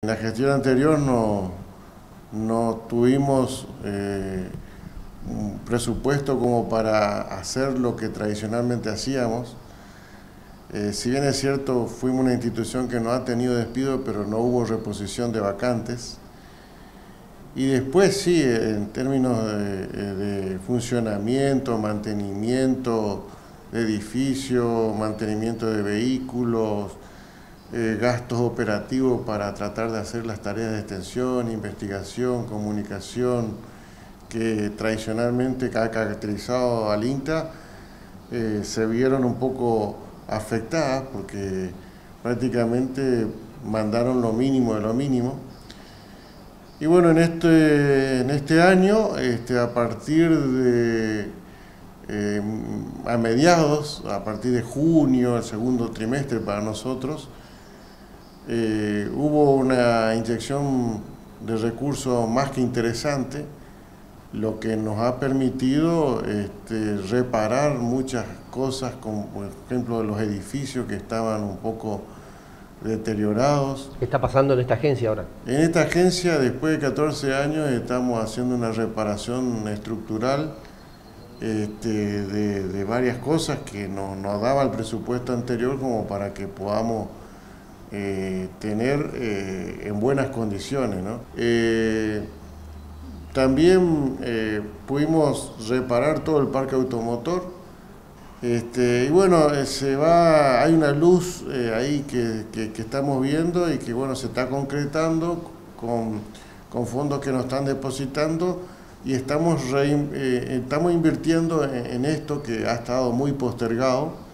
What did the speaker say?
En la gestión anterior no tuvimos un presupuesto como para hacer lo que tradicionalmente hacíamos. Si bien es cierto, fuimos una institución que no ha tenido despido, pero no hubo reposición de vacantes. Y después sí, en términos de funcionamiento, mantenimiento de edificios, mantenimiento de vehículos, gastos operativos para tratar de hacer las tareas de extensión, investigación, comunicación, que tradicionalmente ha caracterizado al INTA, se vieron un poco afectadas porque prácticamente mandaron lo mínimo de lo mínimo. Y bueno, en este año, a partir de a mediados, a partir de junio, el segundo trimestre para nosotros, hubo una inyección de recursos más que interesante, lo que nos ha permitido reparar muchas cosas, como por ejemplo los edificios que estaban un poco deteriorados. ¿Qué está pasando en esta agencia ahora? En esta agencia, después de 14 años, estamos haciendo una reparación estructural de varias cosas que nos daba el presupuesto anterior como para que podamos tener en buenas condiciones, ¿no? También pudimos reparar todo el parque automotor. Y bueno, hay una luz ahí que estamos viendo y que bueno, se está concretando con fondos que nos están depositando y estamos invirtiendo en esto que ha estado muy postergado.